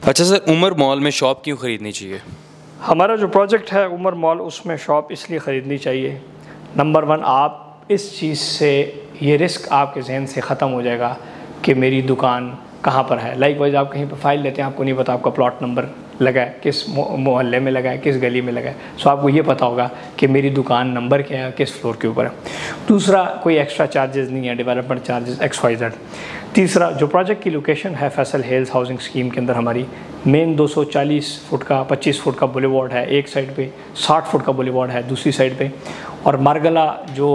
अच्छा sir, Umar mall में shop क्यों ख़रीदनी चाहिए? हमारा जो प्रोजेक्ट है उमर मॉल, उसमें शॉप इसलिए ख़रीदनी चाहिए। नंबर 1, आप इस चीज़ से ये रिस्क आपके जहन से ख़त्म हो जाएगा कि मेरी दुकान कहाँ पर है। लाइकवाइज आप कहीं पर फाइल लेते हैं, आपको नहीं पता आपका प्लॉट नंबर लगा है, किस मोहल्ले में लगा है, किस गली में लगा है। सो आपको ये पता होगा कि मेरी दुकान नंबर क्या है, किस फ्लोर के ऊपर है। दूसरा, कोई एक्स्ट्रा चार्जेस नहीं है, डेवलपमेंट चार्जेस XYZ। तीसरा, जो प्रोजेक्ट की लोकेशन है फैसल हिल्स हाउसिंग स्कीम के अंदर, हमारी मेन 240 फुट का 25 फुट का बुलेवार्ड है एक साइड पे, 60 फुट का बुलेवार्ड है दूसरी साइड पे, और मारगला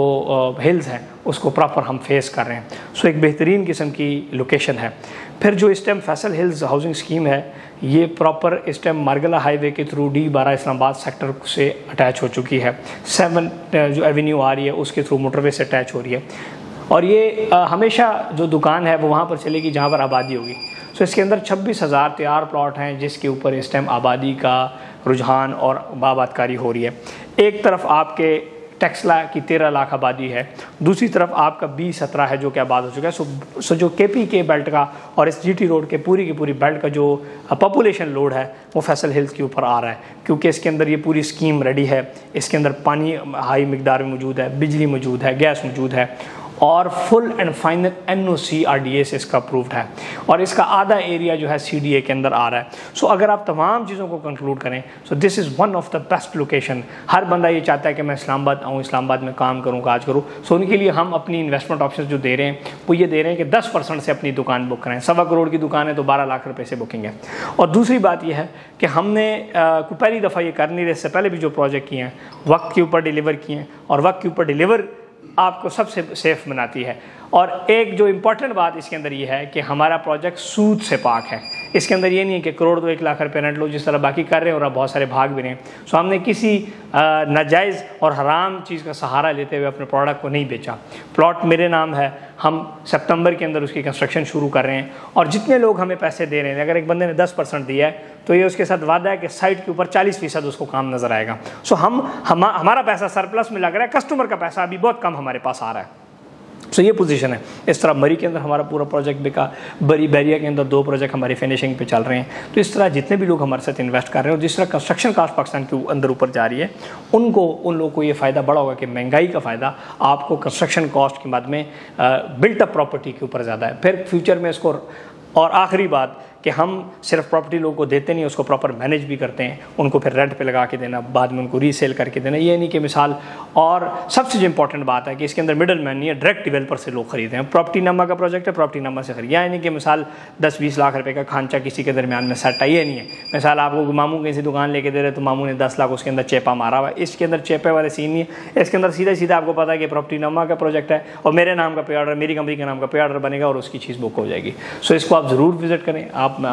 जो हिल्स हैं उसको प्रॉपर हम फेस कर रहे हैं। सो एक बेहतरीन किस्म की लोकेशन है। फिर जो इस time Faisal Hills housing scheme है, ये प्रॉपर इस टाइम मारगला हाईवे के थ्रू D12 इस्लामाबाद सेक्टर से अटैच हो चुकी है। 7 जो एवेन्यू आ रही है उसके थ्रू मोटरवे से अटैच हो रही है, और ये हमेशा जो दुकान है वो वहाँ पर चलेगी जहाँ पर आबादी होगी। सो इसके अंदर 26,000 तैयार प्लॉट हैं जिसके ऊपर इस टाइम आबादी का रुझान और आबादकारी हो रही है। एक तरफ आपके टेक्सला की 13 लाख आबादी है, दूसरी तरफ आपका B17 है जो कि आबाद हो चुका है। सो जो KP के बेल्ट का और इस GT रोड के पूरी की पूरी बेल्ट का जो पॉपुलेशन लोड है वो फैसल हिल्स के ऊपर आ रहा है, क्योंकि इसके अंदर ये पूरी स्कीम रेडी है। इसके अंदर पानी हाई मिकदार में मौजूद है, बिजली मौजूद है, गैस मौजूद है, और full and final NOC RDA से इसका अप्रूव्ड है, और इसका आधा एरिया जो है CDA के अंदर आ रहा है। सो अगर आप तमाम चीज़ों को कंक्लूड करें, so this is one of the best location. हर बंदा ये चाहता है कि मैं इस्लामाबाद आऊँ, इस्लामाबाद में काम करूँ, काज करूँ। सो उनके लिए हम अपनी इन्वेस्टमेंट ऑप्शन जो दे रहे हैं वो ये दे रहे हैं कि 10% से अपनी दुकान बुक करें। 1.25 करोड़ की दुकान है तो 12 लाख रुपये से बुकिंग है। और दूसरी बात यह है कि हमने पहली दफ़ा ये कर नहीं रहे, इससे पहले भी जो प्रोजेक्ट किए हैं वक्त के ऊपर डिलीवर किए हैं, और वक्त के ऊपर डिलीवर आपको सबसे सेफ बनाती है। और एक जो इम्पॉर्टेंट बात इसके अंदर ये है कि हमारा प्रोजेक्ट सूद से पाक है। इसके अंदर ये नहीं है कि करोड़ 2 1 लाख रुपये रेंट लो जिस तरह बाकी कर रहे हैं और अब बहुत सारे भाग भी रहे हैं। सो हमने किसी नाजायज़ और हराम चीज़ का सहारा लेते हुए अपने प्रोडक्ट को नहीं बेचा। प्लॉट मेरे नाम है, हम सितंबर के अंदर उसकी कंस्ट्रक्शन शुरू कर रहे हैं, और जितने लोग हमें पैसे दे रहे हैं, अगर एक बंदे ने 10% दिया है तो ये उसके साथ वादा है कि साइट के ऊपर 40% उसको काम नज़र आएगा। सो हमारा पैसा सरप्लस में लग रहा है, कस्टमर का पैसा अभी बहुत कम हमारे पास आ रहा है। सो ये पोजीशन है। इस तरह मरी के अंदर हमारा पूरा प्रोजेक्ट बिका, बरी बैरिया के अंदर 2 प्रोजेक्ट हमारी फिनिशिंग पे चल रहे हैं। तो इस तरह जितने भी लोग हमारे साथ इन्वेस्ट कर रहे हैं, और जिस तरह कंस्ट्रक्शन कास्ट पाकिस्तान के अंदर ऊपर जा रही है, उन लोगों को ये फ़ायदा बड़ा होगा कि महंगाई का फ़ायदा आपको कंस्ट्रक्शन कॉस्ट के बाद में बिल्ट अप प्रॉपर्टी के ऊपर ज़्यादा है। फिर फ्यूचर में इसको, और आखिरी बात कि हम सिर्फ प्रॉपर्टी लोगों को देते नहीं, उसको प्रॉपर मैनेज भी करते हैं, उनको फिर रेंट पे लगा के देना, बाद में उनको रीसेल करके देना। ये नहीं कि मिसाल, और सबसे जो इंपॉर्टेंट बात है कि इसके अंदर मिडल मैन नहीं है, डायरेक्ट डेवलपर से लोग खरीदे हैं। प्रॉपर्टी नामा का प्रोजेक्ट है, प्रॉपर्टी नामा से खरीदे। यानी कि मिसाल 10-20 लाख रुपए का खांचा किसी के दरमियान में सेट है, ये नहीं है। मिसाल आपको मामू कहीं से दुकान लेके दे रहे तो मामू ने 10 लाख उसके अंदर चेपा मारा हुआ है। इसके अंदर चेपे वाले सीन नहीं है। इसके अंदर सीधा सीधा आपको पता है कि प्रॉपर्टी नामा का प्रोजेक्ट है और मेरे नाम का पे ऑर्डर, मेरी कंपनी के नाम का पे ऑर्डर बनेगा और उसकी चीज़ बुक हो जाएगी। सो इसको आप ज़रूर विजिट करें।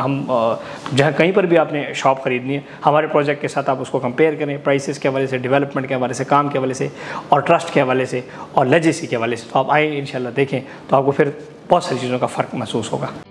हम जहाँ कहीं पर भी आपने शॉप ख़रीदनी है, हमारे प्रोजेक्ट के साथ आप उसको कंपेयर करें, प्राइसेस के हवाले से, डेवलपमेंट के हवाले से, काम के हवाले से, और ट्रस्ट के हवाले से, और लेजेसी के हवाले से। तो आप आए इंशाल्लाह देखें तो आपको फिर बहुत सारी चीज़ों का फ़र्क महसूस होगा।